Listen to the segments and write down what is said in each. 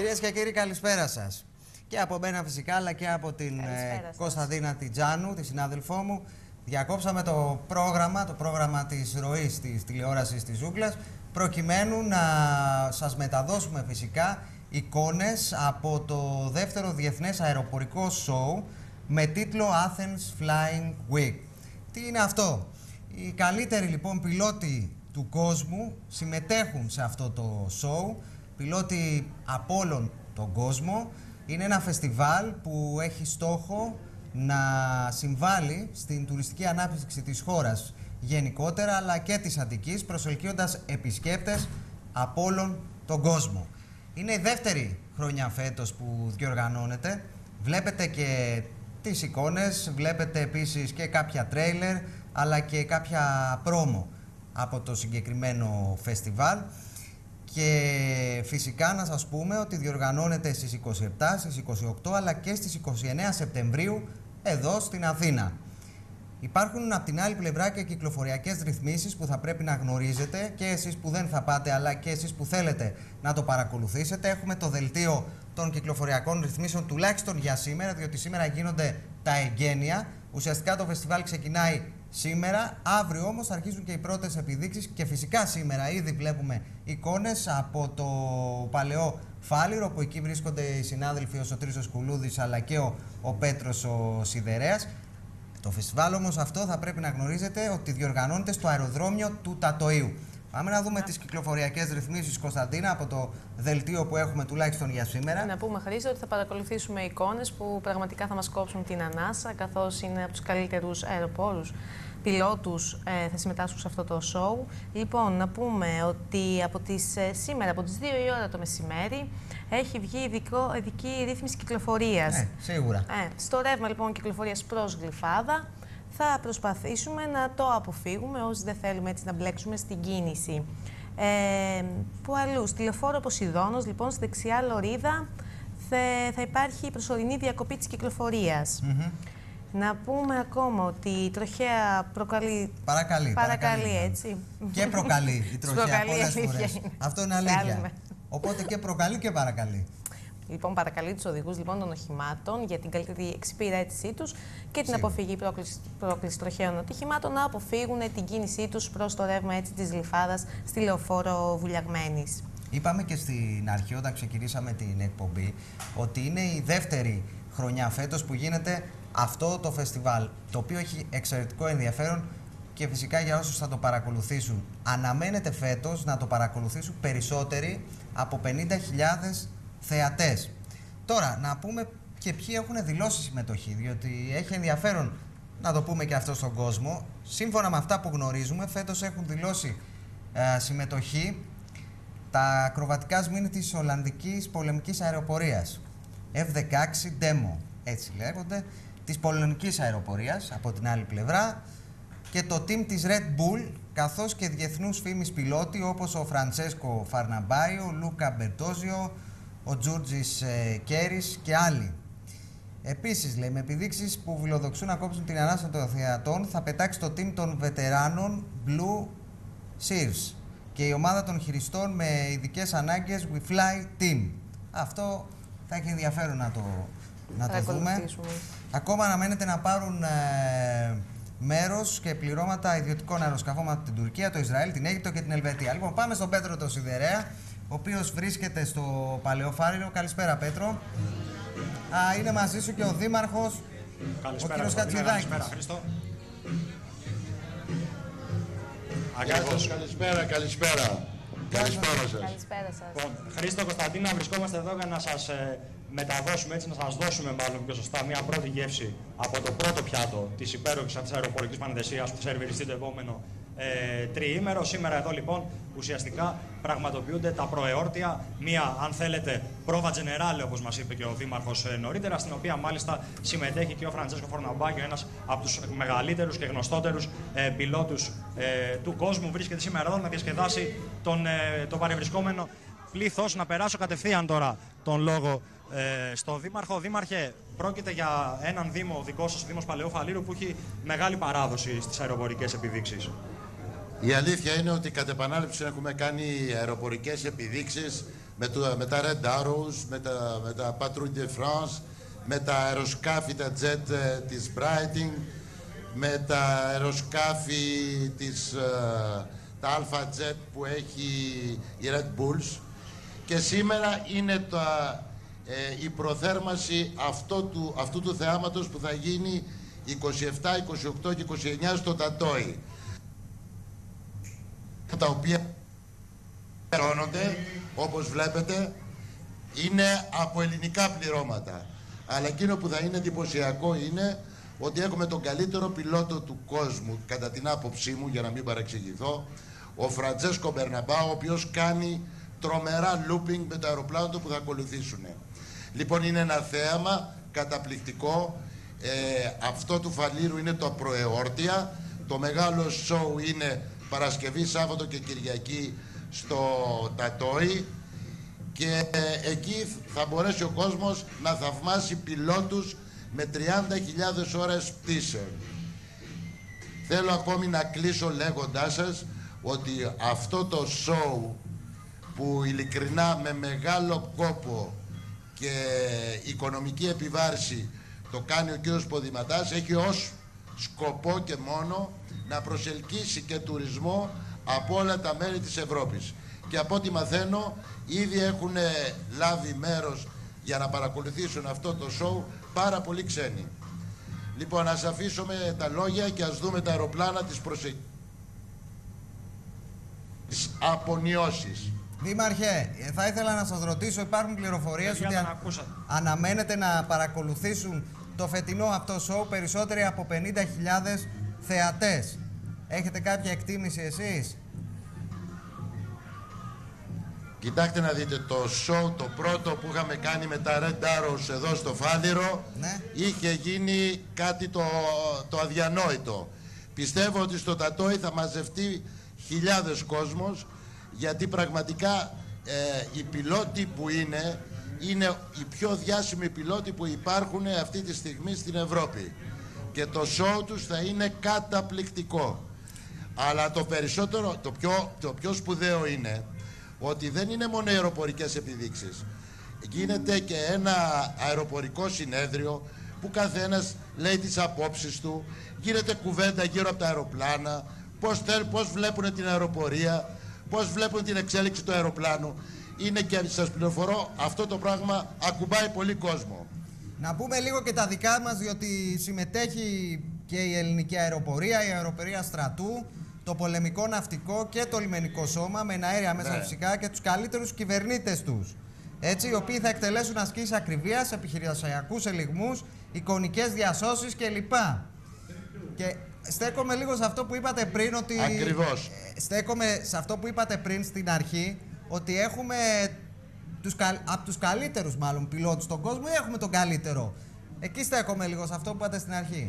Κυρίες και κύριοι, καλησπέρα σας. Και από μένα φυσικά, αλλά και από την Κωνσταντίνα Τιτζάνου, τη συνάδελφό μου. Διακόψαμε το πρόγραμμα της ροής της τηλεόρασης της Ζούγκλας, προκειμένου να σας μεταδώσουμε φυσικά εικόνες από το δεύτερο διεθνές αεροπορικό σοου με τίτλο Athens Flying Week. Τι είναι αυτό? Οι καλύτεροι λοιπόν πιλότοι του κόσμου συμμετέχουν σε αυτό το σοου, πιλότοι από όλον τον κόσμο. Είναι ένα φεστιβάλ που έχει στόχο να συμβάλλει στην τουριστική ανάπτυξη της χώρας γενικότερα, αλλά και της Αττικής, προσελκύοντας επισκέπτες από όλον τον κόσμο. Είναι η δεύτερη χρονιά φέτος που διοργανώνεται. Βλέπετε και τις εικόνες, βλέπετε επίσης και κάποια τρέιλερ, αλλά και κάποια πρόμο από το συγκεκριμένο φεστιβάλ. Και φυσικά να σας πούμε ότι διοργανώνεται στις 27, στις 28 αλλά και στις 29 Σεπτεμβρίου εδώ στην Αθήνα. Υπάρχουν από την άλλη πλευρά και κυκλοφοριακές ρυθμίσεις που θα πρέπει να γνωρίζετε και εσείς που δεν θα πάτε, αλλά και εσείς που θέλετε να το παρακολουθήσετε. Έχουμε το δελτίο των κυκλοφοριακών ρυθμίσεων τουλάχιστον για σήμερα, διότι σήμερα γίνονται τα εγγένεια. Ουσιαστικά το φεστιβάλ ξεκινάει σήμερα, αύριο όμως αρχίζουν και οι πρώτες επιδείξεις και φυσικά σήμερα ήδη βλέπουμε εικόνες από το Παλαιό Φάληρο, που εκεί βρίσκονται οι συνάδελφοι ο Σωτήρης ο Σκουλούδης αλλά και ο Πέτρος ο Σιδερέας. Το φεστιβάλ όμως αυτό θα πρέπει να γνωρίζετε ότι διοργανώνεται στο αεροδρόμιο του Τατοίου. Πάμε να δούμε τις κυκλοφοριακές ρυθμίσεις, Κωνσταντίνα, από το δελτίο που έχουμε τουλάχιστον για σήμερα. Να πούμε, Χρήστο, ότι θα παρακολουθήσουμε εικόνες που πραγματικά θα μας κόψουν την ανάσα, καθώς είναι από τους καλύτερους αεροπόρους πιλότους θα συμμετάσχουν σε αυτό το σοου. Λοιπόν, να πούμε ότι σήμερα από τις 2 η ώρα το μεσημέρι έχει βγει ειδική ρύθμιση κυκλοφορίας. Σίγουρα. Στο ρεύμα λοιπόν κυκλοφορίας προς Γλυφάδα θα προσπαθήσουμε να το αποφύγουμε όσοι δεν θέλουμε έτσι να μπλέξουμε στην κίνηση. Που αλλού, στη λεωφόρο Ποσειδώνος, λοιπόν, στη δεξιά λωρίδα θα υπάρχει προσωρινή διακοπή της κυκλοφορίας. Να πούμε ακόμα ότι η τροχέα παρακαλεί, έτσι. Και προκαλεί η τροχέα πολλές φορές. Αυτό είναι αλήθεια. Οπότε και προκαλεί και παρακαλεί. Λοιπόν, παρακαλεί τους οδηγούς των οχημάτων για την καλύτερη εξυπηρέτησή τους και την αποφυγή πρόκληση τροχαίων ατυχημάτων να αποφύγουν την κίνησή τους προς το ρεύμα της Γλυφάδας στη λεωφόρο Βουλιαγμένης. Είπαμε και στην αρχή, όταν ξεκινήσαμε την εκπομπή, ότι είναι η δεύτερη χρονιά φέτος που γίνεται αυτό το φεστιβάλ, το οποίο έχει εξαιρετικό ενδιαφέρον και φυσικά για όσους θα το παρακολουθήσουν. Αναμένεται φέτος να το παρακολουθήσουν περισσότεροι από 50.000 θεατές. Τώρα, να πούμε και ποιοι έχουν δηλώσει συμμετοχή, διότι έχει ενδιαφέρον να το πούμε και αυτό στον κόσμο. Σύμφωνα με αυτά που γνωρίζουμε, φέτος έχουν δηλώσει συμμετοχή τα ακροβατικά σμήνη της Ολλανδικής πολεμικής αεροπορίας, F-16 Demo, έτσι λέγονται, της πολωνικής αεροπορίας από την άλλη πλευρά, και το team της Red Bull, καθώς και διεθνούς φήμης πιλότοι όπως ο Φραντσέσκο Φαρναμπάι, ο Λούκα Μπερτόζιο, ο Τζούρτζης Κέρις και άλλοι. Επίσης, λέει, με επιδείξεις που φιλοδοξούν να κόψουν την ανάσα των θεατών, θα πετάξει το team των βετεράνων Blue Sears και η ομάδα των χειριστών με ειδικές ανάγκες We Fly Team. Αυτό θα έχει ενδιαφέρον να το δούμε. Ακόμα αναμένεται να πάρουν μέρος και πληρώματα ιδιωτικών αεροσκαφών από την Τουρκία, το Ισραήλ, την Αίγυπτο και την Ελβετία. Λοιπόν, πάμε στον Πέτρο το Σιδερέα, ο οποίος βρίσκεται στο Παλαιό Φάληρο. Καλησπέρα, Πέτρο. Είναι μαζί σου και ο Δήμαρχος, ο κύριος Χατζηδάκης. Καλησπέρα, Χρήστο. Καλησπέρα. Καλησπέρα σας. Καλησπέρα σας. Λοιπόν, Χρήστο, Κωνσταντίνα, βρισκόμαστε εδώ για να σας μεταδώσουμε, έτσι, να σας δώσουμε μάλλον πιο σωστά μια πρώτη γεύση από το πρώτο πιάτο της υπέροχης αυτής αεροπορικής πανεδεσίας που θα σερβιριστεί το επόμενο τριήμερο. Σήμερα εδώ λοιπόν ουσιαστικά πραγματοποιούνται τα προεόρτια, μία αν θέλετε πρόβα τζενεράλε, όπως μας είπε και ο Δήμαρχος νωρίτερα, στην οποία μάλιστα συμμετέχει και ο Φραντσέσκο Φορναμπάγιο, ένας από τους μεγαλύτερους και γνωστότερους πιλότους του κόσμου. Βρίσκεται σήμερα εδώ να διασκεδάσει το παρευρισκόμενο πλήθος. Να περάσω κατευθείαν τώρα τον λόγο στο Δήμαρχο. Δήμαρχε, πρόκειται για έναν Δήμο δικό σας, ο Δήμος Παλαιού Φαλήρου, που έχει μεγάλη παράδοση στις αεροπορικές επιδείξεις. Η αλήθεια είναι ότι κατ' επανάληψη έχουμε κάνει αεροπορικές επιδείξεις με τα Red Arrows, με τα Patrouille de France, με τα αεροσκάφη, τα jet της Brighting, με τα αεροσκάφη τα Alpha Jet που έχει η Red Bulls, και σήμερα είναι η προθέρμανση αυτού του θεάματος που θα γίνει 27, 28 και 29 στο Τατόι, τα οποία πληρώνονται, όπως βλέπετε, είναι από ελληνικά πληρώματα. Αλλά εκείνο που θα είναι εντυπωσιακό είναι ότι έχουμε τον καλύτερο πιλότο του κόσμου, κατά την άποψή μου, για να μην παρεξηγηθώ, ο Φραντζέσκο Μπερναμπάο, ο οποίος κάνει τρομερά looping με το αεροπλάνο του που θα ακολουθήσουν. Λοιπόν, είναι ένα θέαμα καταπληκτικό. Αυτό του Φαλήρου είναι το προεόρτια. Το μεγάλο σοου είναι Παρασκευή, Σάββατο και Κυριακή στο Τατόι, και εκεί θα μπορέσει ο κόσμος να θαυμάσει πιλότους με 30.000 ώρες πτήσεων. Θέλω ακόμη να κλείσω λέγοντάς σας ότι αυτό το σοου, που ειλικρινά με μεγάλο κόπο και οικονομική επιβάρηση το κάνει ο κύριος Ποδηματάς, έχει ως σκοπό και μόνο να προσελκύσει και τουρισμό από όλα τα μέρη της Ευρώπης. Και από ό,τι μαθαίνω, ήδη έχουν λάβει μέρος για να παρακολουθήσουν αυτό το σοου πάρα πολλοί ξένοι. Λοιπόν, ας αφήσουμε τα λόγια και ας δούμε τα αεροπλάνα τις απονιώσεις. Δήμαρχε, θα ήθελα να σας ρωτήσω, υπάρχουν πληροφορίες ότι αναμένεται να παρακολουθήσουν το φετινό αυτό σοου περισσότεροι από 50.000 θεατές. Έχετε κάποια εκτίμηση εσείς? Κοιτάξτε να δείτε, το σοου το πρώτο που είχαμε κάνει με τα Red Arrows εδώ στο Φάληρο, ναι, είχε γίνει κάτι το αδιανόητο. Πιστεύω ότι στο Τατόι θα μαζευτεί χιλιάδες κόσμος, γιατί πραγματικά οι πιλότοι που είναι οι πιο διάσημοι πιλότοι που υπάρχουν αυτή τη στιγμή στην Ευρώπη, και το σοου τους θα είναι καταπληκτικό. Αλλά το περισσότερο, το πιο σπουδαίο είναι ότι δεν είναι μόνο αεροπορικές επιδείξεις. Γίνεται και ένα αεροπορικό συνέδριο που καθένας λέει τις απόψεις του, γίνεται κουβέντα γύρω από τα αεροπλάνα, πώς βλέπουν την αεροπορία, πώς βλέπουν την εξέλιξη του αεροπλάνου. Είναι, και σας πληροφορώ, αυτό το πράγμα ακουμπάει πολύ κόσμο. Να πούμε λίγο και τα δικά μας, διότι συμμετέχει και η ελληνική αεροπορία, η αεροπορία στρατού, το πολεμικό ναυτικό και το λιμενικό σώμα, με εναέρια μέσα, ναι, φυσικά, και τους καλύτερους κυβερνήτες τους. Έτσι, οι οποίοι θα εκτελέσουν ασκήσεις ακριβίας, επιχειρησιακούς ελιγμούς, εικονικές διασώσεις κλπ. Και στέκομαι λίγο σε αυτό που είπατε πριν, ότι... Ακριβώς. Στέκομαι σε αυτό που είπατε πριν στην αρχή, ότι έχουμε από τους καλύτερους μάλλον πιλότους στον κόσμο, ή έχουμε τον καλύτερο? Εκεί στέκομαι λίγο σε αυτό που είπατε στην αρχή.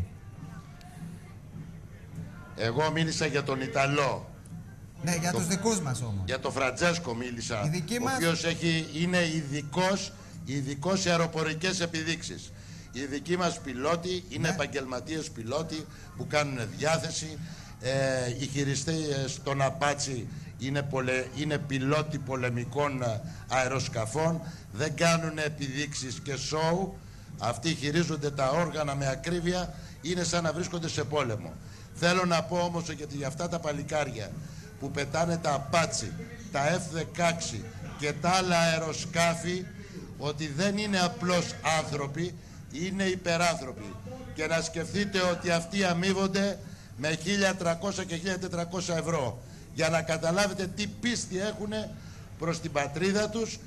Εγώ μίλησα για τον Ιταλό. Ναι, για τους δικούς μας όμως. Για τον Φραντζέσκο μίλησα, ο οποίος είναι ειδικός σε αεροπορικές επιδείξεις. Οι δικοί μας πιλότοι είναι, ναι, επαγγελματίες πιλότοι που κάνουν διάθεση. Οι χειριστές των Απάτσι είναι πιλότοι πολεμικών αεροσκαφών. Δεν κάνουν επιδείξεις και σοου. Αυτοί χειρίζονται τα όργανα με ακρίβεια. Είναι σαν να βρίσκονται σε πόλεμο. Θέλω να πω όμως ότι για αυτά τα παλικάρια που πετάνε τα Απάτσι, τα F-16 και τα άλλα αεροσκάφη, ότι δεν είναι απλώς άνθρωποι, είναι υπεράνθρωποι. Και να σκεφτείτε ότι αυτοί αμείβονται με 1.300 και 1.400 ευρώ, για να καταλάβετε τι πίστη έχουν προς την πατρίδα τους.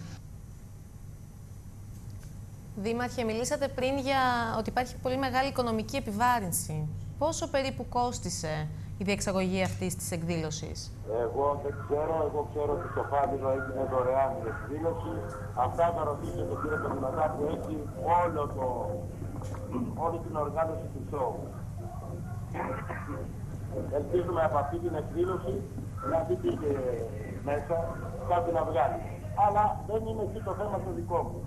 Δήμαρχε, μιλήσατε πριν για ότι υπάρχει πολύ μεγάλη οικονομική επιβάρυνση. Πόσο περίπου κόστισε η διεξαγωγή αυτής της εκδήλωσης? Εγώ δεν ξέρω. Εγώ ξέρω ότι το Φάληρο έγινε δωρεάν η εκδήλωση. Αυτά θα ρωτήσετε τον κύριο Ποδηματά που έχει όλη την οργάνωση του σοου. Ελπίζουμε από αυτή την εκδήλωση να δει και μέσα κάτι να βγάλει. Αλλά δεν είναι εκεί το θέμα το δικό μου.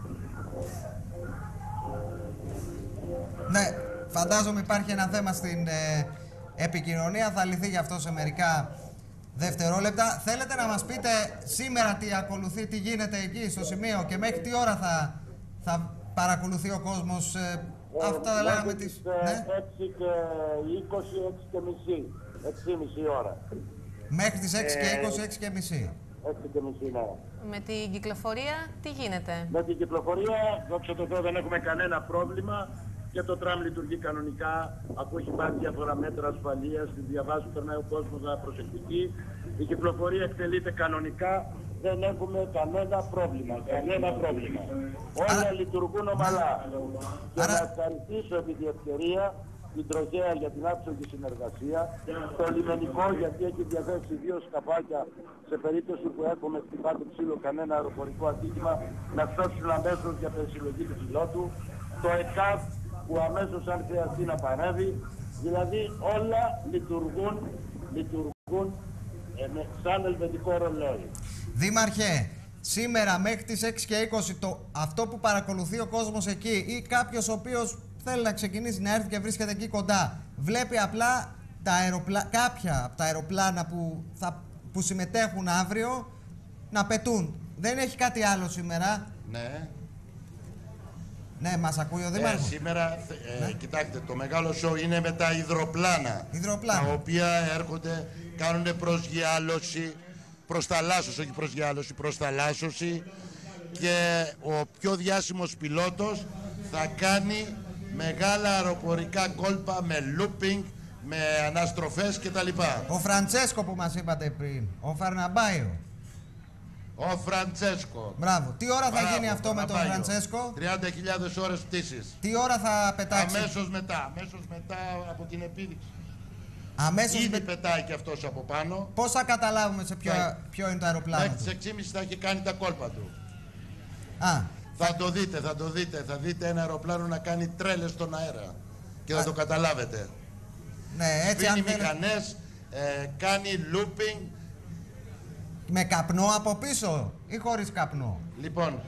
Ναι, φαντάζομαι υπάρχει ένα θέμα στην επικοινωνία. Θα λυθεί γι' αυτό σε μερικά δευτερόλεπτα. Θέλετε να μας πείτε σήμερα τι ακολουθεί, τι γίνεται εκεί στο σημείο και μέχρι τι ώρα θα παρακολουθεί ο κόσμος αυτά λέγαμε τις... 6 και 20, 6 και μισή, 6,5 ώρα. Μέχρι τις 6 και 20, 6 και μισή. 6 και μισή, ναι. Με την κυκλοφορία τι γίνεται? Με την κυκλοφορία, δόξα τω Θεώ, δεν έχουμε κανένα πρόβλημα και το τραμ λειτουργεί κανονικά, αφού έχει πάρει διάφορα μέτρα ασφαλείας, τη διαβάζει, περνάει ο κόσμος να προσεκτική. Η κυκλοφορία εκτελείται κανονικά, δεν έχουμε κανένα πρόβλημα. Όλα λειτουργούν ομαλά. Και να ευχαριστήσω επί τη ευκαιρία την Τροχέα για την άψογη συνεργασία, το λιμενικό γιατί έχει διαθέσει 2 σκαφάκια σε περίπτωση που έχουμε στην Πάτρη Ξύλο κανένα αεροπορικό ατύχημα να φτώσουν αμέσως για περισυλλογή του πιλότου, το ΕΚΑΒ που αμέσως αν χρειαστεί να παρεύει, δηλαδή όλα λειτουργούν σαν ελβετικό ρολόι. Δήμαρχε, σήμερα μέχρι τις 6 και 20 αυτό που παρακολουθεί ο κόσμος εκεί ή κάποιος ο οποίος θέλει να ξεκινήσει να έρθει και βρίσκεται εκεί κοντά, βλέπει απλά κάποια από τα αεροπλάνα που συμμετέχουν αύριο να πετούν. Δεν έχει κάτι άλλο σήμερα. Ναι. Ναι, μας ακούει ο Δήμαρχος. Σήμερα, κοιτάξτε, το μεγάλο σοου είναι με τα υδροπλάνα. Τα οποία έρχονται, κάνουν προσγειάλωση, προς θαλάσσος, όχι προσγειάλωση, προς θαλάσσωση. Και ο πιο διάσημος πιλότος θα κάνει μεγάλα αεροπορικά κόλπα με looping, με αναστροφές κτλ. Ο Φραντσέσκο που μας είπατε πριν, ο Φαρναμπάιο. Ο Φραντσέσκο. Μπράβο. Τι ώρα θα γίνει αυτό με τον Φραντσέσκο? 30.000 ώρες πτήσης. Τι ώρα θα πετάξει? Αμέσως μετά από την επίδειξη. Αμέσως Ήδη πετάει και αυτός από πάνω. Πώς θα καταλάβουμε σε ποιο είναι το αεροπλάνο του? Μέχρι τις 6.30 θα έχει κάνει τα κόλπα του. Θα το δείτε. Θα δείτε ένα αεροπλάνο να κάνει τρέλες στον αέρα. Και θα το καταλάβετε. Ναι, έτσι σβήνει μηχανές, κάνει looping. Με καπνό από πίσω ή χωρίς καπνό? Λοιπόν,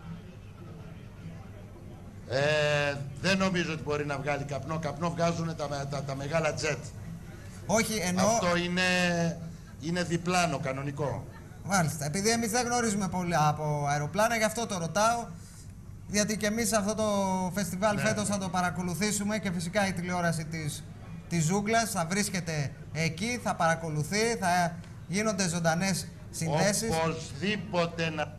δεν νομίζω ότι μπορεί να βγάλει καπνό. Καπνό βγάζουν τα μεγάλα jet. Όχι, εννοώ... Αυτό είναι διπλάνο, κανονικό. Μάλιστα. Επειδή εμείς δεν γνωρίζουμε πολλά από αεροπλάνα, γι' αυτό το ρωτάω. Γιατί και εμείς αυτό το φεστιβάλ φέτος θα το παρακολουθήσουμε και φυσικά η τηλεόραση της Ζούγκλας θα βρίσκεται εκεί, θα παρακολουθεί, θα γίνονται ζωντανές συνδέσεις. Οπωσδήποτε να...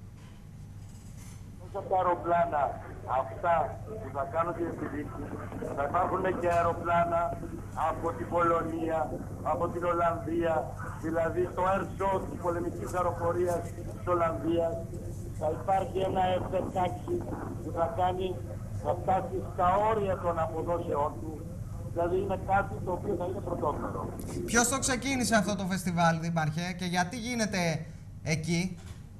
Από τα αεροπλάνα αυτά που θα κάνουν την επιδείξη, θα υπάρχουν και αεροπλάνα από την Πολωνία, από την Ολλανδία, δηλαδή το Air Show της πολεμικής αεροπορίας της Ολλανδίας. Θα υπάρχει ένα F-16 που θα φτάσει στα όρια των αποδόσεών του. Δηλαδή είναι κάτι το οποίο θα είναι πρωτόκολλο. Ποιος το ξεκίνησε αυτό το φεστιβάλ, Δήμαρχε, και γιατί γίνεται εκεί?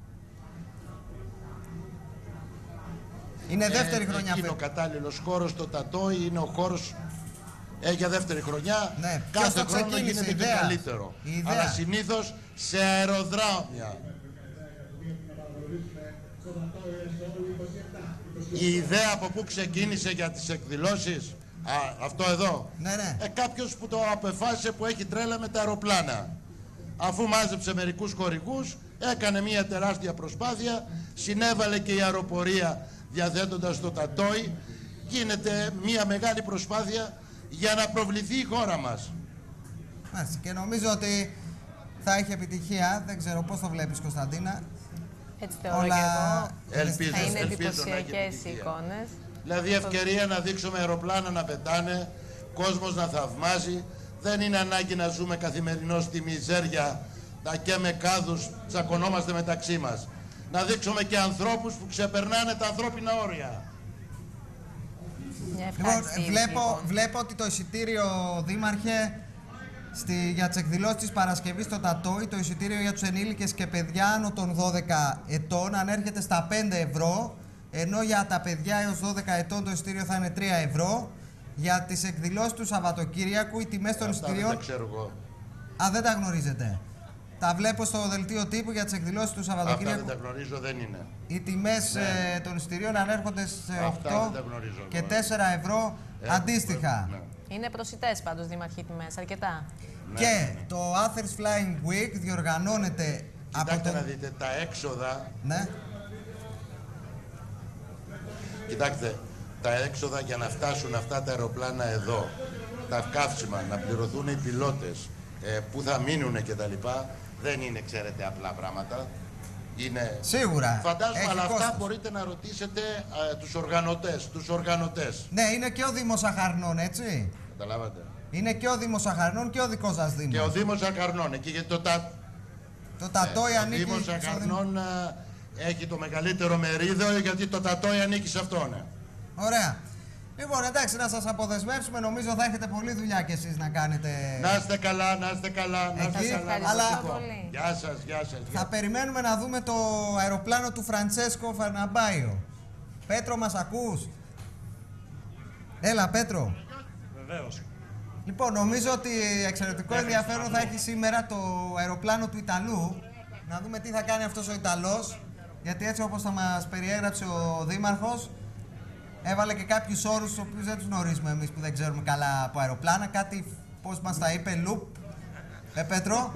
Είναι δεύτερη χρονιά. Είναι ο κατάλληλος χώρος, το Τατόι είναι ο χώρος για δεύτερη χρονιά. Ναι. Κάθε χρόνο γίνεται και καλύτερο. Αλλά συνήθως σε αεροδρόμια. Η ιδέα από πού ξεκίνησε για τις εκδηλώσεις, αυτό εδώ, κάποιος που το απεφάσισε, που έχει τρέλα με τα αεροπλάνα. Αφού μάζεψε μερικούς χορηγούς, έκανε μια τεράστια προσπάθεια, συνέβαλε και η αεροπορία διαθέτοντας το Τατόι, γίνεται μια μεγάλη προσπάθεια για να προβληθεί η χώρα μας. Μάλιστα, και νομίζω ότι θα έχει επιτυχία. Δεν ξέρω πώς το βλέπεις, Κωνσταντίνα. Έτσι θεωρώ και εγώ. Θα είναι εντυπωσιακές οι εικόνες. Δηλαδή ευκαιρία να δείξουμε αεροπλάνα να πετάνε, κόσμος να θαυμάζει. Δεν είναι ανάγκη να ζούμε καθημερινώς στη μιζέρια, να καίμε κάδους, τσακωνόμαστε μεταξύ μας. Να δείξουμε και ανθρώπους που ξεπερνάνε τα ανθρώπινα όρια. Λοιπόν, βλέπω ότι το εισιτήριο, Δήμαρχε, για τις εκδηλώσεις της Παρασκευής στο Τατόι, το εισιτήριο για τους ενήλικες και παιδιά άνω των 12 ετών ανέρχεται στα 5 ευρώ, ενώ για τα παιδιά έως 12 ετών το εισιτήριο θα είναι 3 ευρώ. Για τις εκδηλώσεις του Σαββατοκύριακου οι τιμές των εισιτηρίων... Δεν ξέρω εγώ. Δεν τα γνωρίζετε. Τα βλέπω στο δελτίο τύπου για τις εκδηλώσεις του Σαββατοκύριακου. Αυτά δεν τα γνωρίζω, δεν είναι. Οι τιμές των εισιτηρίων ανέρχονται σε 8 και 4 ευρώ αντίστοιχα. Είναι προσιτές πάντως, Δήμαρχοι, οι τιμές, αρκετά. Και το Athens Flying Week διοργανώνεται Κοιτάξτε από τον... να δείτε, τα έξοδα... Ναι. Κοιτάξτε, τα έξοδα για να φτάσουν αυτά τα αεροπλάνα εδώ, τα καύσιμα, να πληρωθούν οι πιλότες, που θα μείνουν κτλ. Δεν είναι, ξέρετε, απλά πράγματα. Είναι... Σίγουρα. Φαντάζομαι, αλλά αυτά κόστος. μπορείτε να ρωτήσετε τους οργανωτές. Ναι, είναι και ο Δήμος Αχαρνών, έτσι. Καταλάβατε. Είναι και ο Δήμος Αχαρνών και ο δικός σας Δήμος. Και ο Δήμος Αχαρνών, εκεί γιατί Το Τατόι ο ανήκει Δήμος στο Δήμο. Αχαρνών έχει το μεγαλύτερο μερίδιο, γιατί το Τατόι ανήκει σε αυτόν. Ωραία. Λοιπόν, εντάξει, να σας αποδεσμεύσουμε. Νομίζω θα έχετε πολλή δουλειά κι εσείς να κάνετε. Να είστε καλά, να είστε καλά, να είστε Εκεί, καλά. αλλά- πολύ. Γεια σας, γεια σας. Θα περιμένουμε να δούμε το αεροπλάνο του Φραντσέσκο Φαρναμπάιο. Πέτρο, μας ακούς? Έλα, Πέτρο. Βεβαίως. Λοιπόν, νομίζω ότι εξαιρετικό ενδιαφέρον θα έχει σήμερα το αεροπλάνο του Ιταλού. Να δούμε τι θα κάνει αυτός ο Ιταλός. Γιατί έτσι όπως θα μας περιέγραψε ο Δήμαρχος, έβαλε και κάποιους όρους τους οποίους δεν τους γνωρίζουμε εμείς που δεν ξέρουμε καλά από αεροπλάνα. Κάτι, πώς μας τα είπε, loop. Πέτρο.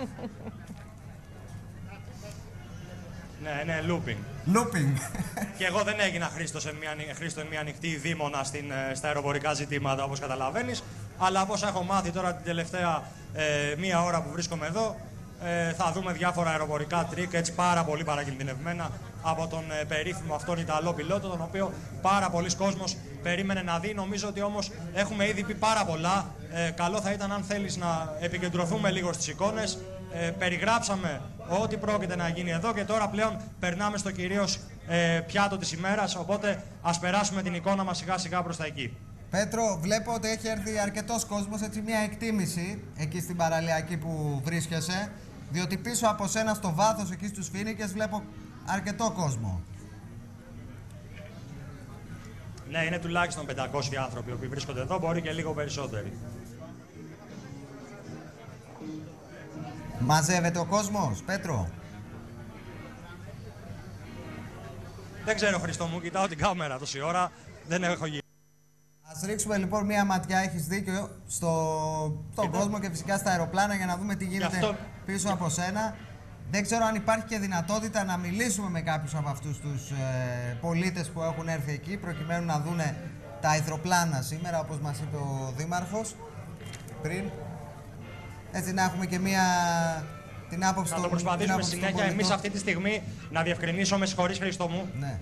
Ναι, looping. Looping. Και εγώ δεν έγινα Χρήστο σε μια ανοιχτή δήμονα στα αεροπορικά ζητήματα, όπως καταλαβαίνεις. Αλλά όπως έχω μάθει τώρα την τελευταία μία ώρα που βρίσκομαι εδώ, θα δούμε διάφορα αεροπορικά τρίκ, έτσι πάρα πολύ παρακινδυνευμένα από τον περίφημο αυτόν Ιταλό πιλότο, τον οποίο πάρα πολλοί κόσμος περίμενε να δει. Νομίζω ότι όμως έχουμε ήδη πει πάρα πολλά. Καλό θα ήταν, αν θέλεις, να επικεντρωθούμε λίγο στις εικόνες. Περιγράψαμε ό,τι πρόκειται να γίνει εδώ και τώρα πλέον περνάμε στο κυρίως πιάτο της ημέρας, οπότε ας περάσουμε την εικόνα μας σιγά σιγά προς τα εκεί. Πέτρο, βλέπω ότι έχει έρθει αρκετός κόσμος, έτσι μια εκτίμηση εκεί στην παραλιακή που βρίσκεσαι, διότι πίσω από σένα στο βάθος εκεί στους Φοίνικες βλέπω αρκετό κόσμο. Ναι, είναι τουλάχιστον 500 άνθρωποι που βρίσκονται εδώ, μπορεί και λίγο περισσότεροι. Μαζεύεται ο κόσμος, Πέτρο? Δεν ξέρω, Χριστό μου, κοιτάω την κάμερα τόση ώρα, δεν έχω γύρει. Ας ρίξουμε λοιπόν μια ματιά, έχεις δίκιο, στον κόσμο και φυσικά στα αεροπλάνα για να δούμε τι γίνεται πίσω από σένα. Δεν ξέρω αν υπάρχει και δυνατότητα να μιλήσουμε με κάποιους από αυτούς τους πολίτες που έχουν έρθει εκεί, προκειμένου να δούνε τα αεροπλάνα σήμερα, όπως μας είπε ο Δήμαρχος πριν. Έτσι να έχουμε και την άποψη Θα το προσπαθήσουμε συνέχεια εμείς αυτή τη στιγμή να διευκρινίσω, με συγχωρείς Χριστό μου. Ναι.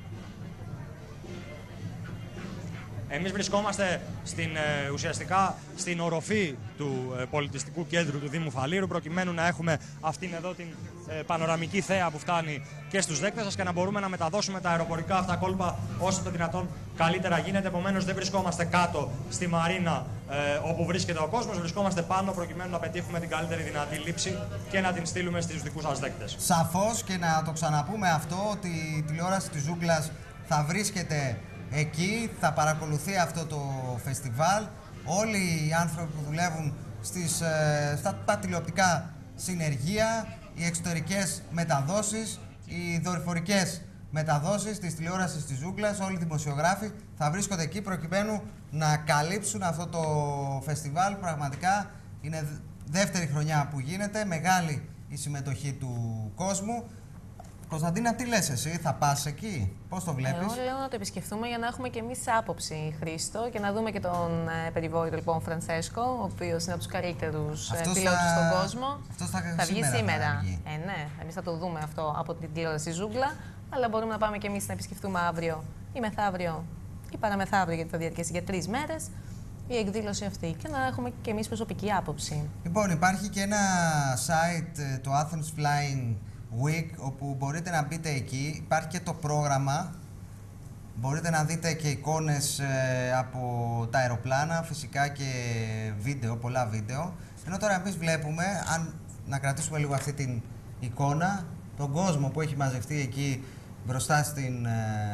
Εμείς βρισκόμαστε ουσιαστικά στην οροφή του πολιτιστικού κέντρου του Δήμου Φαλήρου, προκειμένου να έχουμε αυτήν εδώ την πανοραμική θέα που φτάνει και στους δέκτες σας και να μπορούμε να μεταδώσουμε τα αεροπορικά αυτά κόλπα όσο το δυνατόν καλύτερα γίνεται. Επομένως, δεν βρισκόμαστε κάτω στη Μαρίνα όπου βρίσκεται ο κόσμος, βρισκόμαστε πάνω προκειμένου να πετύχουμε την καλύτερη δυνατή λήψη και να την στείλουμε στους δικούς σας δέκτες. Σαφώς, και να το ξαναπούμε αυτό, ότι η τηλεόραση της Ζούγκλας θα βρίσκεται εκεί, θα παρακολουθεί αυτό το φεστιβάλ. Όλοι οι άνθρωποι που δουλεύουν στα τηλεοπτικά συνεργεία, οι εξωτερικές μεταδόσεις, οι δορυφορικές μεταδόσεις της τηλεόρασης της Ζούγκλας, όλοι οι δημοσιογράφοι θα βρίσκονται εκεί προκειμένου να καλύψουν αυτό το φεστιβάλ. Πραγματικά είναι δεύτερη χρονιά που γίνεται, μεγάλη η συμμετοχή του κόσμου. Κωνσταντίνα, τι λες εσύ, θα πας εκεί, πώς το βλέπεις? Εγώ λέω να το επισκεφτούμε για να έχουμε και εμείς άποψη, Χρήστο, και να δούμε και τον περιβόητο λοιπόν Φραντσέσκο, ο οποίος είναι από τους καλύτερους πιλότους στον κόσμο. Αυτός θα βγει σήμερα. βγει. Ναι, εμείς θα το δούμε αυτό από την τηλεόραση Ζούγκλα, αλλά μπορούμε να πάμε και εμείς να επισκεφτούμε αύριο ή μεθαύριο ή παραμεθαύριο, γιατί θα διαρκέσει για 3 μέρες η εκδήλωση αυτή και να έχουμε και εμείς προσωπική άποψη. Λοιπόν, υπάρχει και ένα site, το Athens Flying Week, όπου μπορείτε να μπείτε εκεί, υπάρχει και το πρόγραμμα, μπορείτε να δείτε και εικόνες από τα αεροπλάνα, φυσικά και βίντεο, πολλά βίντεο. Ενώ τώρα εμείς βλέπουμε, να κρατήσουμε λίγο αυτή την εικόνα, τον κόσμο που έχει μαζευτεί εκεί μπροστά στην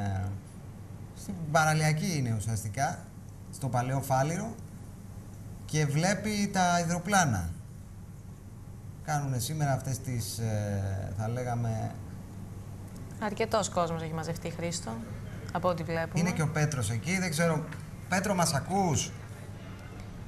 παραλιακή είναι ουσιαστικά, στο Παλαιό Φάληρο, και βλέπει τα αεροπλάνα. Κάνουν σήμερα αυτές τις, θα λέγαμε... Αρκετός κόσμος έχει μαζευτεί, Χρήστο, από ό,τι βλέπουμε. Είναι και ο Πέτρος εκεί, δεν ξέρω... Πέτρο, μας ακούς?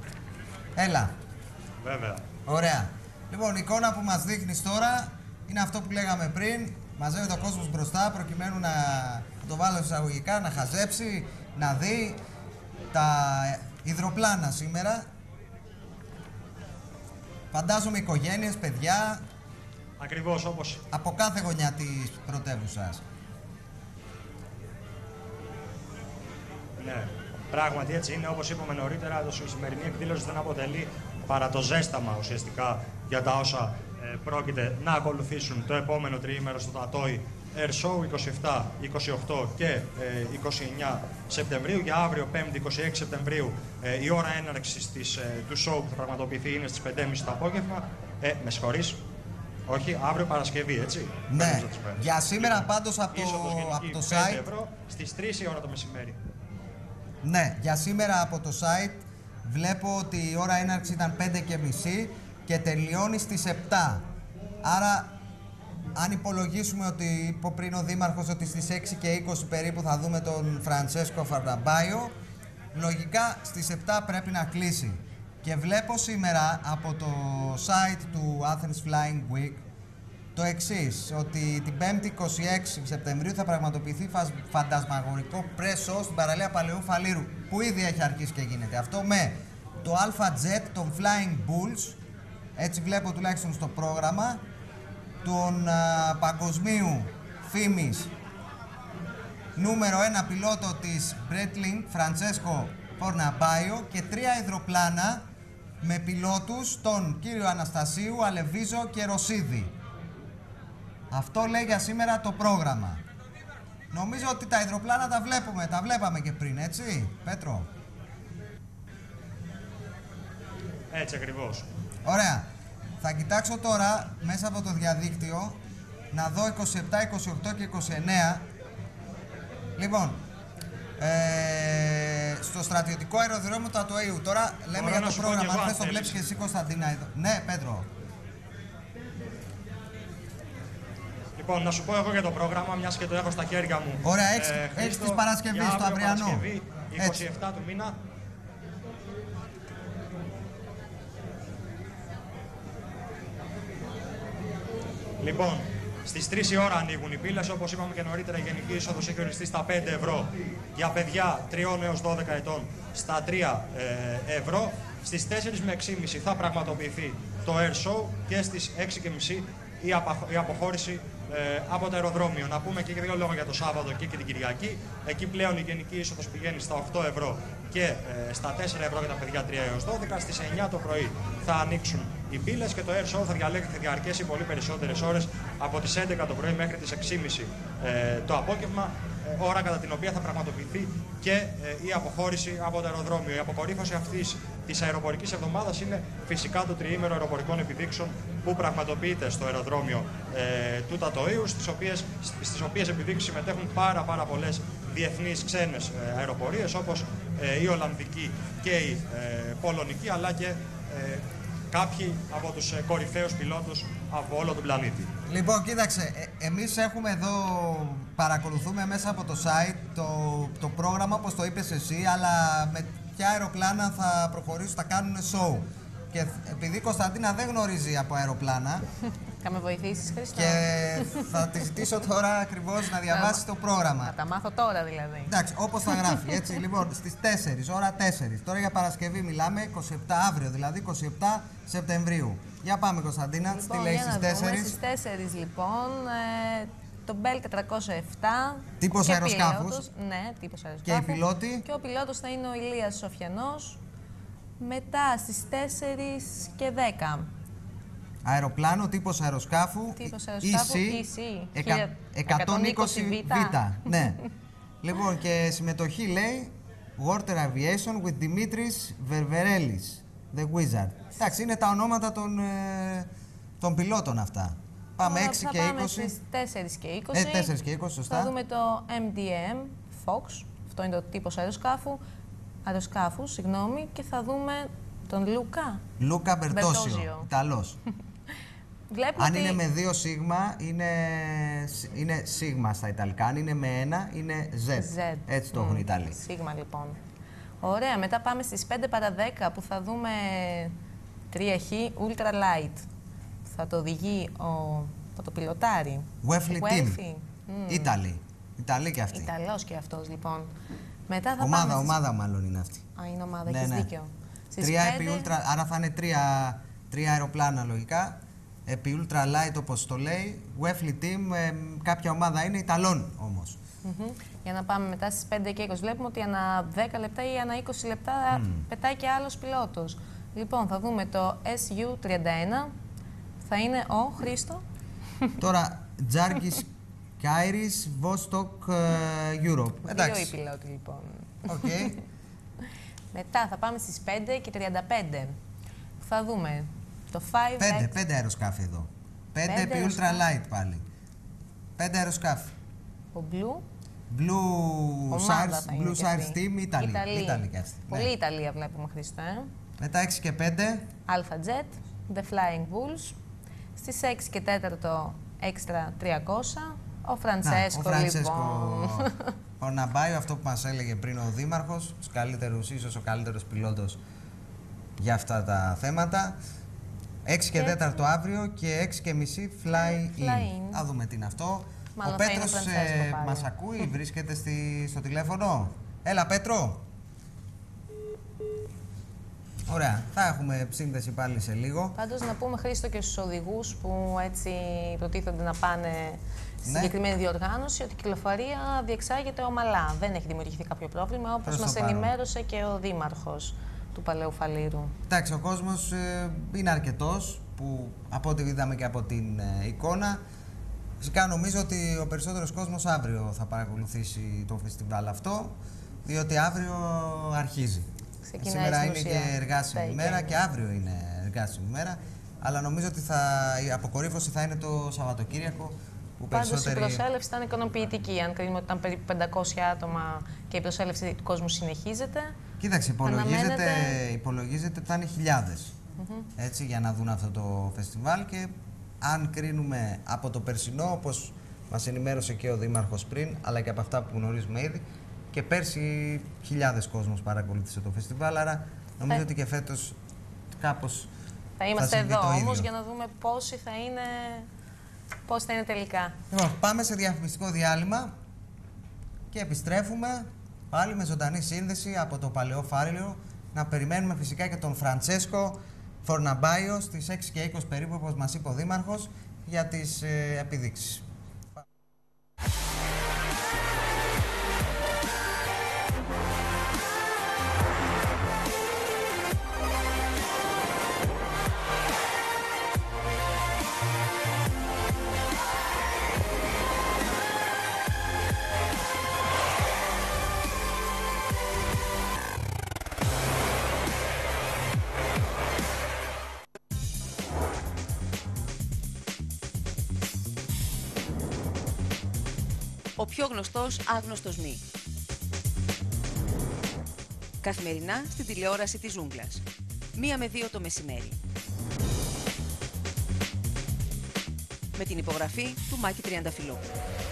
Έλα. Βέβαια. Ωραία. Λοιπόν, η εικόνα που μας δείχνεις τώρα είναι αυτό που λέγαμε πριν. Μαζεύει το κόσμος μπροστά προκειμένου να το βάλω εισαγωγικά, να χαζέψει, να δει τα υδροπλάνα σήμερα. Φαντάζομαι οικογένειες, παιδιά. Ακριβώς όπως. Από κάθε γωνιά της πρωτεύουσας. Ναι, πράγματι έτσι είναι. Όπως είπαμε νωρίτερα, η σημερινή εκδήλωση δεν αποτελεί παρά το ζέσταμα ουσιαστικά για τα όσα πρόκειται να ακολουθήσουν το επόμενο τριήμερο στο Τατόι Air Show 27, 28 και 29 Σεπτεμβρίου. Για αύριο 5η 26 Σεπτεμβρίου η ώρα έναρξης του show που θα πραγματοποιηθεί είναι στις 5.30 το απόγευμα. Με συγχωρείς. Όχι, αύριο Παρασκευή, έτσι. Ναι, για σήμερα πάντως από το site. Ευρώ, στις 3 η ώρα το μεσημέρι. Ναι, για σήμερα από το site βλέπω ότι η ώρα έναρξη ήταν 5:30 και τελειώνει στις 7. Άρα, αν υπολογίσουμε ότι είπε πριν ο Δήμαρχος ότι στις 6:20 περίπου θα δούμε τον Φραντσέσκο Φαρναμπάιο, λογικά στις 7 πρέπει να κλείσει. Και βλέπω σήμερα από το site του Athens Flying Week το εξής, ότι την 5η 26 Σεπτεμβρίου θα πραγματοποιηθεί φαντασμαγορικό πρέσο στην παραλία Παλαιού Φαλήρου, που ήδη έχει αρχίσει και γίνεται. Αυτό με το Alpha Jet, τον Flying Bulls, έτσι βλέπω τουλάχιστον στο πρόγραμμα, τον παγκοσμίου φήμης νούμερο 1 πιλότο της Breitling, Φραντσέσκο Φορναμπάιο, και 3 υδροπλάνα με πιλότους τον κύριο Αναστασίου, Αλεβίζο και Ρωσίδη. Αυτό λέει για σήμερα το πρόγραμμα. Νομίζω ότι τα υδροπλάνα τα βλέπαμε και πριν, έτσι, Πέτρο? Έτσι ακριβώς. Ωραία. Θα κοιτάξω τώρα μέσα από το διαδίκτυο να δω 27, 28 και 29. Λοιπόν, στο στρατιωτικό αεροδρόμιο του Ατοαίου. Τώρα λέμε για το πρόγραμμα, αν θες το βλέπεις και εσύ, Κωνσταντίνα εδώ. Ναι, Πέτρο. Λοιπόν, να σου πω εγώ για το πρόγραμμα, μιας και το έχω στα χέρια μου. Ωραία, έχεις της Παρασκευής, το αυριανό. Παρασκευή, 27 του μήνα. Λοιπόν, στις 3 η ώρα ανοίγουν οι πύλες. Όπως είπαμε και νωρίτερα, η γενική είσοδος έχει οριστεί στα 5 ευρώ. Για παιδιά 3 έως 12 ετών στα 3 ευρώ. Στις 4 με 6.30 θα πραγματοποιηθεί το Air Show και στις 6.30 η αποχώρηση από το αεροδρόμιο. Να πούμε και δύο λόγια για το Σάββατο και την Κυριακή. Εκεί πλέον η γενική είσοδος πηγαίνει στα 8 ευρώ και στα 4 ευρώ για τα παιδιά 3 έως 12. Στις 9 το πρωί θα ανοίξουν οι πύλες και το Air Show θα διαρκέσει πολύ περισσότερες ώρες, από τις 11 το πρωί μέχρι τις 6.30 το απόγευμα, ώρα κατά την οποία θα πραγματοποιηθεί και η αποχώρηση από το αεροδρόμιο. Η αποκορύφωση αυτής της αεροπορικής εβδομάδας είναι φυσικά το τριήμερο αεροπορικών επιδείξεων που πραγματοποιείται στο αεροδρόμιο του Τατοίου, στις οποίες επιδείξεις συμμετέχουν πάρα πολλές διεθνείς ξένες αεροπορίες, όπως η Ολλανδική και η Πολωνική, αλλά και κάποιοι από τους κορυφαίους πιλότους από όλο τον πλανήτη. Λοιπόν, κοίταξε, εμείς έχουμε εδώ, παρακολουθούμε μέσα από το site το πρόγραμμα, όπως το είπες εσύ, αλλά με ποια αεροπλάνα θα προχωρήσουν, θα κάνουν show. Και επειδή η Κωνσταντίνα δεν γνωρίζει από αεροπλάνα, θα με βοηθήσεις, Χριστό? Και θα τη ζητήσω τώρα ακριβώς να διαβάσει το πρόγραμμα. Θα τα μάθω τώρα δηλαδή. Εντάξει, όπως θα γράφει, έτσι. Λοιπόν, στις 4, ώρα 4. Τώρα για Παρασκευή μιλάμε, 27 αύριο, δηλαδή 27 Σεπτεμβρίου. Για πάμε, Κωνσταντίνα, Λοιπόν, τι λέει στις 4. Στις 4 λοιπόν, το Bell 407. Τύπος αεροσκάφους. Ναι, τύπος αεροσκάφου. Και η πιλότη. Και ο πιλότος θα είναι ο Ηλίας Σοφιανός. Μετά στις 4 και 10. Αεροπλάνο, τύπος αεροσκάφου. Τύπος αεροσκάφου, EC 120Β. Ναι. Λοιπόν, και συμμετοχή λέει Water Aviation with Dimitris Ververelis, the Wizard. Εντάξει, είναι τα ονόματα των πιλότων αυτά. Πάμε 6 και 20. Πάμε στις 4 και 20. 4 και 20, σωστά. Θα δούμε το MDM Fox. Αυτό είναι το τύπος αεροσκάφου, συγγνώμη, και θα δούμε τον Λούκα Μπερτόσιο, Ιταλός. Αν είναι με 2 σίγμα, είναι σίγμα στα Ιταλικά. Αν είναι με 1, είναι Z. Έτσι το έχουν οι Ιταλοί. Σίγμα, λοιπόν. Ωραία, μετά πάμε στις 5 παρα 10 που θα δούμε 3Χ Ultra Light. Θα το οδηγεί θα το πιλοτάρει. Wesley Team. Ιταλή και αυτή. Ιταλός και αυτός, λοιπόν. Μετά θα ομάδα μάλλον είναι αυτή. Α, είναι ομάδα, έχεις δίκιο. 3 επί Ultra, άρα θα είναι τρία αεροπλάνα λογικά. Επί Ultra Light όπως το λέει. Wesley Team, κάποια ομάδα είναι Ιταλών όμως. Για να πάμε μετά στις 5 και 20. Βλέπουμε ότι ανά 10 λεπτά ή ανά 20 λεπτά πετάει και άλλος πιλότος. Λοιπόν, θα δούμε το SU-31. Θα είναι ο Χρήστο. Τώρα, Τζάρκης Κάιρις, Vostok Europe. Εντάξει. Δύο οι πιλότοι, λοιπόν. Okay. Μετά θα πάμε στις 5 και 35. Θα δούμε το 5 αεροσκάφη εδώ. 5 επί Ultra Light πάλι. 5 αεροσκάφη. Ο Blue Stars Team, Ιταλή. Πολύ Ιταλία βλέπουμε, Χρήστο. Μετά 6 και 5. Alpha Jet, The Flying Bulls. Στις 6 και 4 Extra 300. Ο Φραντσέσκο, λοιπόν. Ο Ναμπάιο, αυτό που μας έλεγε πριν ο Δήμαρχος, τους καλύτερους, ίσως ο καλύτερος πιλότος για αυτά τα θέματα. 6 και 4 αύριο και 6 και μισή Fly In. Θα δούμε τι είναι αυτό. Μάλλον ο Πέτρος μας ακούει, βρίσκεται στο τηλέφωνο. Έλα, Πέτρο. Ωραία, θα έχουμε σύνδεση πάλι σε λίγο. Πάντως να πούμε, Χρήστο, και στους οδηγούς που έτσι προτίθενται να πάνε στη συγκεκριμένη διοργάνωση, ότι η κυκλοφορία διεξάγεται ομαλά. Δεν έχει δημιουργηθεί κάποιο πρόβλημα, όπως μας ενημέρωσε και ο Δήμαρχος του Παλαιού Φαλήρου. Εντάξει, ο κόσμος είναι αρκετός, που από ό,τι είδαμε και από την εικόνα. Φυσικά νομίζω ότι ο περισσότερος κόσμος αύριο θα παρακολουθήσει το φεστιβάλ αυτό, διότι αύριο αρχίζει. Σήμερα είναι και εργάσιμη ημέρα και αύριο είναι εργάσιμη ημέρα, αλλά νομίζω ότι η αποκορύφωση θα είναι το Σαββατοκύριακο. Πάντως η προσέλευση ήταν ικανοποιητική. Αν κρίνουμε ότι ήταν περίπου 500 άτομα και η προσέλευση του κόσμου συνεχίζεται. Κοίταξε, υπολογίζεται ότι θα είναι χιλιάδες έτσι, για να δουν αυτό το φεστιβάλ, και αν κρίνουμε από το περσινό, όπως μας ενημέρωσε και ο Δήμαρχος πριν, αλλά και από αυτά που γνωρίζουμε ήδη, και πέρσι χιλιάδες κόσμος παρακολούθησε το φεστιβάλ, άρα νομίζω ότι και φέτος κάπως θα είμαστε εδώ όμως για να δούμε πώς θα είναι τελικά. Λοιπόν, πάμε σε διαφημιστικό διάλειμμα και επιστρέφουμε πάλι με ζωντανή σύνδεση από το Παλαιό Φάληρο. Να περιμένουμε φυσικά και τον Φραντσέσκο Φορναμπάιο στις 6 και 20 περίπου, όπως μας είπε ο Δήμαρχος, για τις επιδείξεις. Ο πιο γνωστός άγνωστος μη. Καθημερινά στην τηλεόραση της Ζούγκλας. 1 με 2 το μεσημέρι. Με την υπογραφή του Μάκη Τριανταφυλόπουλου.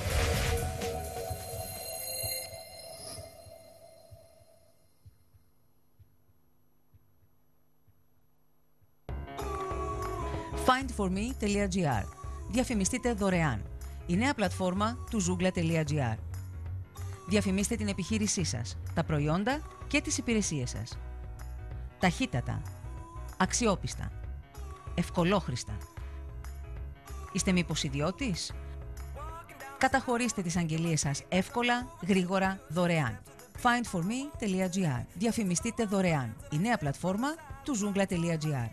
findforme.gr. Διαφημιστείτε δωρεάν. Η νέα πλατφόρμα του Zoogla.gr. Διαφημίστε την επιχείρησή σας, τα προϊόντα και τις υπηρεσίες σας. Ταχύτατα, αξιόπιστα, ευκολόχρηστα. Είστε μήπως ιδιώτης? Καταχωρήστε τις αγγελίες σας εύκολα, γρήγορα, δωρεάν. findforme.gr. Διαφημιστείτε δωρεάν. Η νέα πλατφόρμα του Zoogla.gr.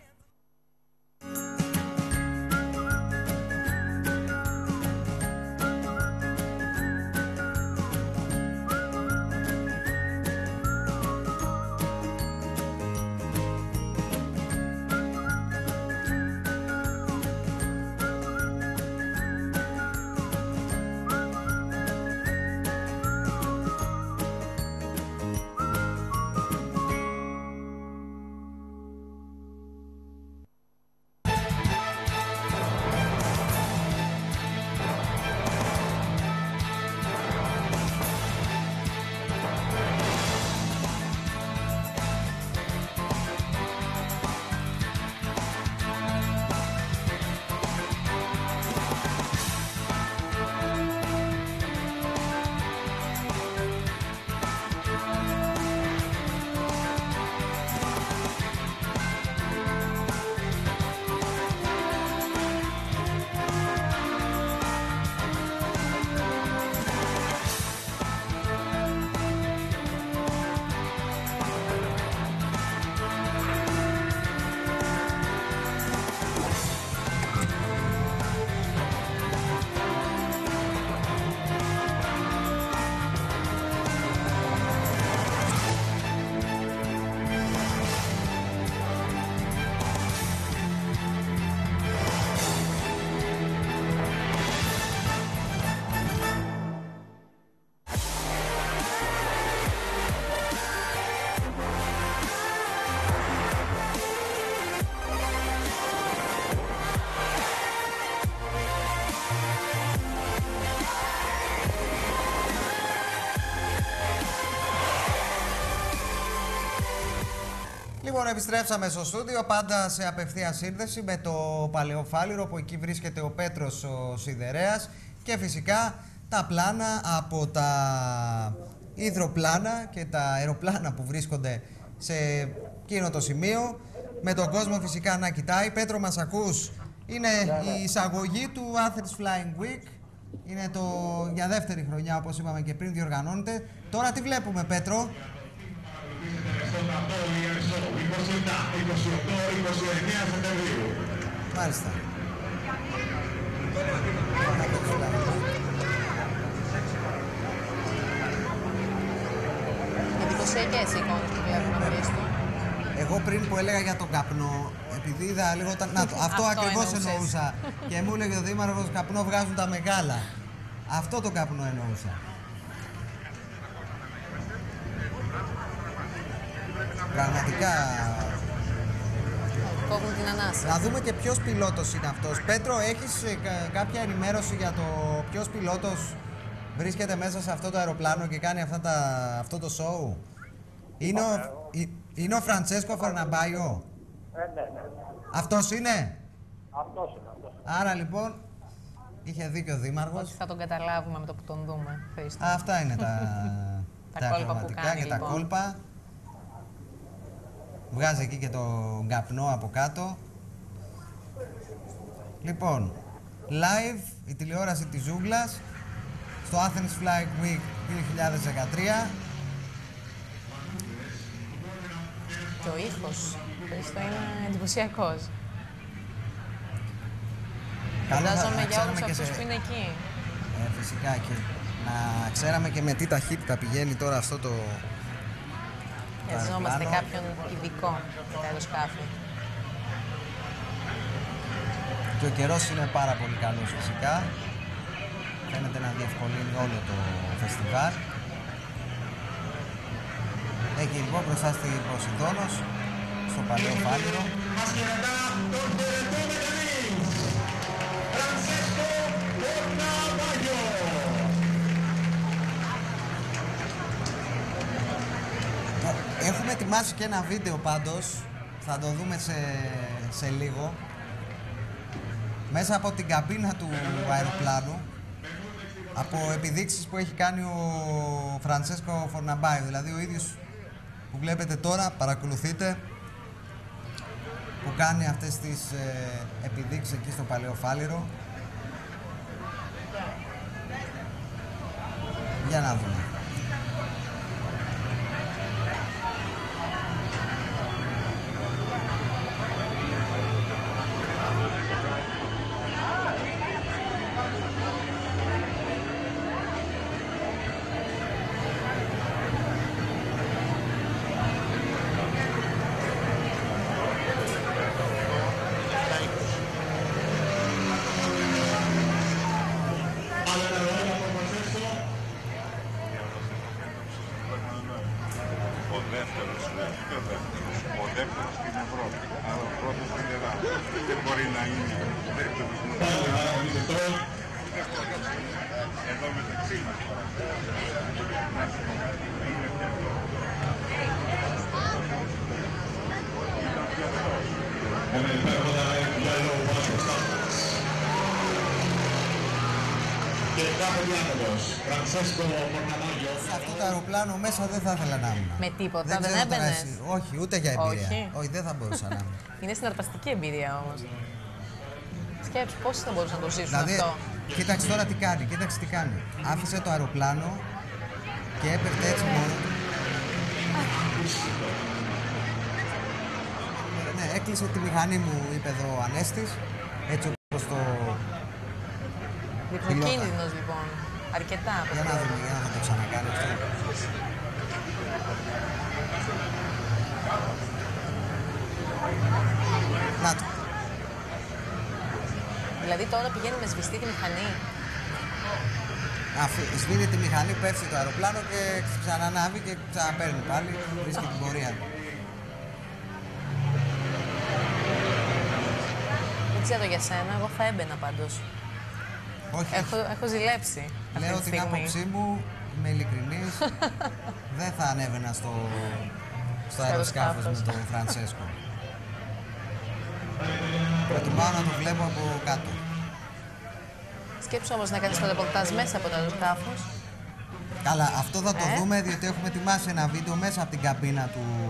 επιστρέψαμε στο στούντιο, πάντα σε απευθεία σύνδεση με το Παλαιοφάλιρο, που εκεί βρίσκεται ο Πέτρος ο Σιδερέας, και φυσικά τα πλάνα από τα υδροπλάνα και τα αεροπλάνα που βρίσκονται σε εκείνο το σημείο, με τον κόσμο φυσικά να κοιτάει. Πέτρο, μας ακούς? Είναι η εισαγωγή του Athens Flying Week. Είναι για δεύτερη χρονιά, όπως είπαμε και πριν, διοργανώνεται. Τώρα τι βλέπουμε, Πέτρο? Μάλιστα. Εντυπωσιακές οι εικόνες που βλέπουμε πίσω. Εγώ πριν που έλεγα για τον καπνό, επειδή είδα λίγο αυτό ακριβώς εννοούσα. Και μου έλεγε ο Δήμαρχος, καπνό βγάζουν τα μεγάλα. Αυτό το καπνό εννοούσα. Πραγματικά. Κόβουν την ανάσα. Να δούμε και ποιος πιλότος είναι αυτός. Πέτρο, έχεις κάποια ενημέρωση για το ποιος πιλότος βρίσκεται μέσα σε αυτό το αεροπλάνο και κάνει αυτό το show? Είναι ο Φραντσέσκο Φορναμπάιο. Ναι. Αυτός είναι? Αυτός είναι. Άρα λοιπόν, είχε δίκιο ο Δήμαρχος. Όχι, θα τον καταλάβουμε με το που τον δούμε. Χρήστο. Αυτά είναι τα κόλπα που κάνει, και τα λοιπόν. κόλπα. Βγάζει εκεί και τον καπνό από κάτω. Λοιπόν, live η τηλεόραση της Ζούγκλας στο Athens Flying Week 2013. Και ο ήχος, Χρήστο, είναι εντυπωσιακός. Φαντάζομαι για όλους αυτούς που είναι εκεί. Φυσικά, και να ξέραμε και με τι ταχύτητα πηγαίνει τώρα αυτό το... Χρειαζόμαστε κάποιον ειδικό για τα αεροσκάφη. Και ο καιρός είναι πάρα πολύ καλός φυσικά. Φαίνεται να διευκολύνει όλο το φεστιβάλ. Εκεί λοιπόν μπροστά στη Ποσειδώνος, στο Παλαιοφάλιρο. Έχουμε ετοιμάσει και ένα βίντεο πάντως, θα το δούμε σε λίγο, μέσα από την καμπίνα του αεροπλάνου, από επιδείξεις που έχει κάνει ο Φραντσέσκο Φορναμπάιο, δηλαδή ο ίδιος που βλέπετε τώρα, παρακολουθείτε, που κάνει αυτές τις επιδείξεις εκεί στο Παλαιοφάλιρο. Για να δούμε. Ο δεύτερος στην Ευρώπη, αλλά ο πρώτος στην Ελλάδα. Δεν μπορεί να είναι ο δεύτερος στην Ευρώπη. Εδώ μεταξύ μας. Σε αυτό το αεροπλάνο μέσα δεν θα ήθελα να ήμουν. Με τίποτα, δεν ξέρω τώρα έμπαινες? εσύ. Όχι, ούτε για εμπειρία. Όχι. Όχι, δεν θα μπορούσα να ήμουν. Είναι συναρπαστική εμπειρία όμως. Σκέψου πόσοι θα μπορούσαν να το ζήσουν Δηλαδή, αυτό. κοίταξε τώρα τι κάνει, κοίταξε τι κάνει. Άφησε το αεροπλάνο και έπεφτε έτσι μόνο του. Ναι, έκλεισε τη μηχανή μου, είπε εδώ ο Ανέστης, έτσι όπως το... Διπλοκίνδυνος λοιπόν. Αρκετά. Για να δούμε, για να το ξανακάνει αυτό. Να το. Δηλαδή τώρα πηγαίνει με σβηστή τη μηχανή. Σβήνει τη μηχανή, πέφτει το αεροπλάνο και ξανανάβει και ξαναπαίρνει πάλι, βρίσκει την πορεία του. Δεν ξέρω για σένα, εγώ θα έμπαινα πάντως. Όχι, Έχω ζηλέψει αυτή λέω τη την στιγμή. άποψή μου, είμαι ειλικρινής, δεν θα ανέβαινα στο αεροσκάφος με τον Φραντσέσκο. Προτιμάω να το βλέπω από κάτω. Σκέψου όμως να κάνεις το ρεπορτάζ μέσα από το αεροσκάφος. Καλά, αυτό θα το δούμε, διότι έχουμε ετοιμάσει ένα βίντεο μέσα από την καμπίνα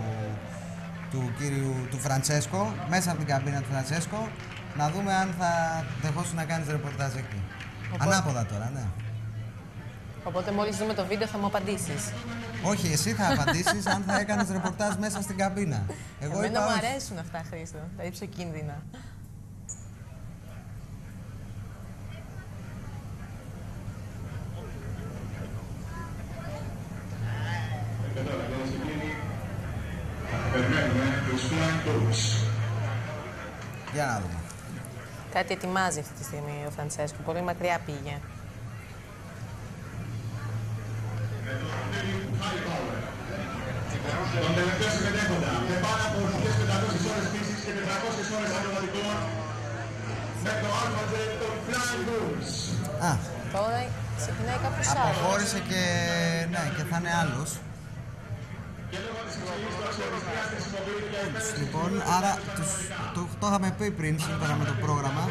του Φραντσέσκο. Μέσα από την καμπίνα του Φραντσέσκο. Να δούμε αν θα δεχόσουν να κάνεις ρεπορτάζ εκεί. Ανάποδα τώρα, ναι. Οπότε μόλις δούμε το βίντεο θα μου απαντήσεις. Όχι, εσύ θα απαντήσεις αν θα έκανες ρεπορτάζ μέσα στην καμπίνα. Εμένα μου αρέσουν αυτά, Χρήστο, τα υψοκίνδυνα. Για να δούμε. Κάτι ετοιμάζει αυτή τη στιγμή ο Φραντσέσκο. Πολύ μακριά πήγε. Τον τελευταίο συμμετέχοντα, με πάνω από 1.500 ώρες πίσης και 400 ώρες ακροβατικών, με το Alpha-Jet των Flying Bulls. Τώρα ξεκινάει κάποιος άλλος. Αποχώρησε και, ναι, και θα είναι άλλος. Λοιπόν, άρα το είχαμε πει πριν σύμφωνα με το πρόγραμμα.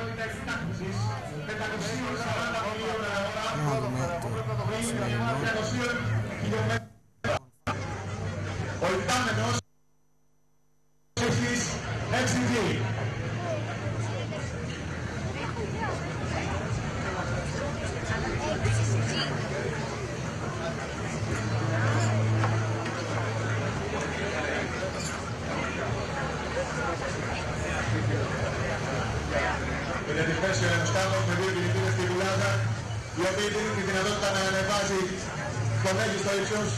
Για να δούμε το σημερινό. Ο υπτάμενος της XTV. Είναι διχθέσει ο αεροσκάφος με δύο κινητήρες στη Βουλάδα, οι οποίοι δίνουν τη δυνατότητα να ανεβάζει το μέγιστο ύψος.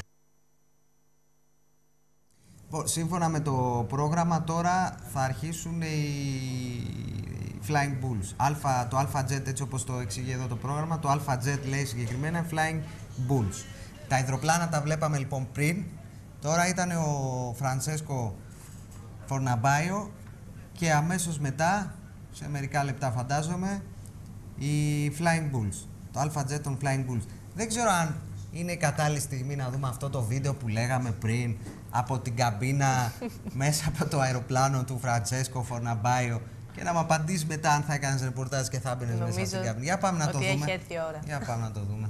Σύμφωνα με το πρόγραμμα τώρα θα αρχίσουν οι Flying Bulls. Το Alpha-Jet, έτσι όπως το εξηγεί εδώ το πρόγραμμα, το Alpha-Jet λέει συγκεκριμένα Flying Bulls. Τα υδροπλάνα τα βλέπαμε λοιπόν πριν. Τώρα ήταν ο Φραντσέσκο Φορναμπάιο και αμέσως μετά, σε μερικά λεπτά φαντάζομαι, οι Flying Bulls. Το Alpha-Jet των Flying Bulls. Δεν ξέρω αν είναι η κατάλληλη στιγμή να δούμε αυτό το βίντεο που λέγαμε πριν από την καμπίνα μέσα από το αεροπλάνο του Φραντσέσκο Φορναμπάιο και να μου απαντήσει μετά αν θα έκανες ρεπορτάζ και θα μπαίνεις μέσα στην καμπίνα. Για πάμε να το δούμε. Έχει έρθει η ώρα. Για πάμε να το δούμε.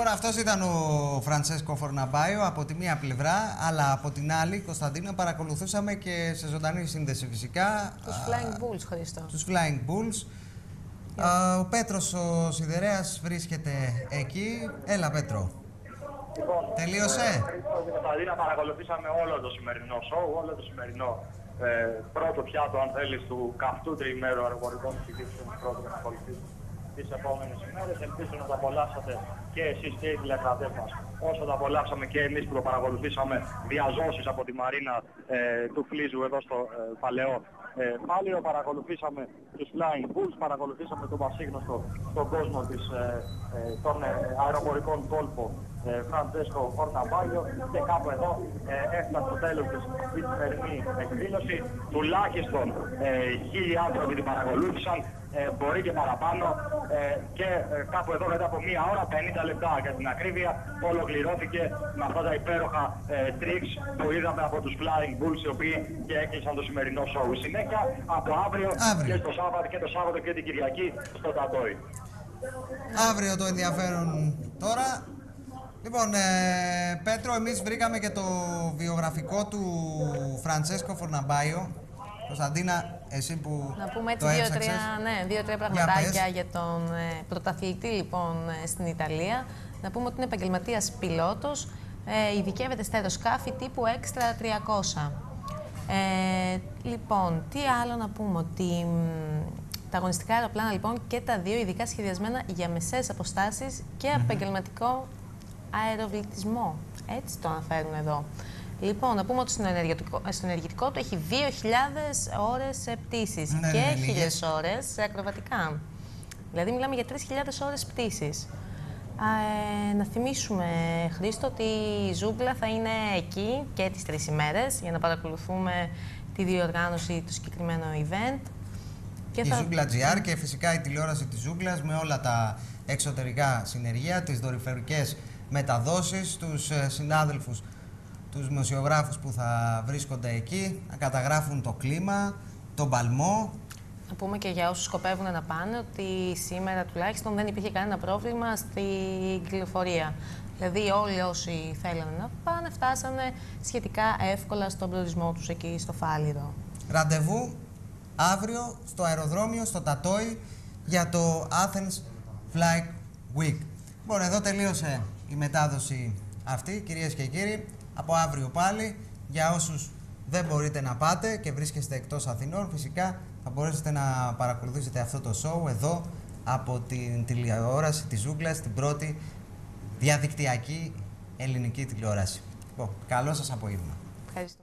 Λοιπόν, αυτός ήταν ο Φραντσέσκο Φορναμπάιο από τη μία πλευρά, αλλά από την άλλη, Κωνσταντίνα, παρακολουθούσαμε και σε ζωντανή σύνδεση φυσικά τους Flying Bulls, Χρήστο. Τους Flying Bulls. Ο Πέτρος ο Σιδερέας βρίσκεται εκεί. Έλα, Πέτρο. Λοιπόν, τελείωσε. Κωνσταντίνα, παρακολουθήσαμε όλο το σημερινό σοου, όλο το σημερινό πρώτο πιάτο, αν θέλεις, του καυτού τριημέρου αεροπορικών συγκρίσεων πρώτο να ακολουθήσουμε τις επόμενες ημέρες. Ελπίζω να το απολαύσατε και εσείς και οι τηλεκρατές μας, όσο το απολαύσαμε και εμείς που το παρακολουθήσαμε διαζώσεις από τη μαρίνα του Φλίζου εδώ στο Παλαιό. Πάλι παρακολουθήσαμε τους Flying Bulls, παρακολουθήσαμε τον πασίγνωστο στον κόσμο των αεροπορικών κόλπων Φραντσέσκο Φορναμπάιο, και κάπου εδώ έφτασε στο τέλος της η σημερινή εκδήλωση. Τουλάχιστον 1.000 άνθρωποι την παρακολούθησαν, μπορεί και παραπάνω, και κάπου εδώ μετά από 1 ώρα, 50 λεπτά για την ακρίβεια, ολοκληρώθηκε με αυτά τα υπέροχα tricks που είδαμε από τους Flying Bulls, οι οποίοι και έκλεισαν το σημερινό show. Η συνέχεια από αύριο. Και το Σάββατο και την Κυριακή στο Τατόι. Αύριο το ενδιαφέρον τώρα. Λοιπόν, Πέτρο, εμείς βρήκαμε και το βιογραφικό του Φραντσέσκο Φορναμπάιο. Κωνσταντίνα, εσύ που να πούμε έτσι το έψαξες. δύο-τρία πραγματάκια για τον πρωταθλητή λοιπόν στην Ιταλία. Να πούμε ότι είναι επαγγελματίας πιλότος, ειδικεύεται στα αεροσκάφη τύπου Extra 300. Λοιπόν, τι άλλο να πούμε, ότι τα αγωνιστικά αεροπλάνα λοιπόν και τα δύο ειδικά σχεδιασμένα για μεσαίες αποστάσεις και επαγγελματικό αεροβολισμό. Έτσι το αναφέρουν εδώ. Λοιπόν, να πούμε ότι στο ενεργητικό του έχει 2.000 ώρες σε πτήσεις και 1.000 ώρες σε ακροβατικά. Δηλαδή μιλάμε για 3.000 ώρες πτήσεις. Να θυμίσουμε, Χρήστο, ότι η Ζούγκλα θα είναι εκεί και τις 3 ημέρες για να παρακολουθούμε τη διοργάνωση του συγκεκριμένου event. Η Ζούγκλα GR και φυσικά η τηλεόραση της Ζούγκλας με όλα τα εξωτερικά συνεργεία, τις δορυφορικές μεταδόσεις, τους συνάδελφους, τους δημοσιογράφους που θα βρίσκονται εκεί, να καταγράφουν το κλίμα, τον παλμό. Να πούμε και για όσους σκοπεύουν να πάνε ότι σήμερα τουλάχιστον δεν υπήρχε κανένα πρόβλημα στην κυκλοφορία. Δηλαδή όλοι όσοι θέλανε να πάνε φτάσανε σχετικά εύκολα στον προορισμό τους εκεί στο Φάληρο. Ραντεβού αύριο στο αεροδρόμιο, στο Τατόι, για το Athens Flight Week. Λοιπόν, εδώ τελείωσε η μετάδοση αυτή, κυρίες και κύριοι. Από αύριο πάλι, για όσους δεν μπορείτε να πάτε και βρίσκεστε εκτός Αθηνών, φυσικά θα μπορέσετε να παρακολουθήσετε αυτό το show εδώ από την τηλεόραση της Ζούγκλας, την πρώτη διαδικτυακή ελληνική τηλεόραση. Λοιπόν, καλό σας απόγευμα. Ευχαριστώ.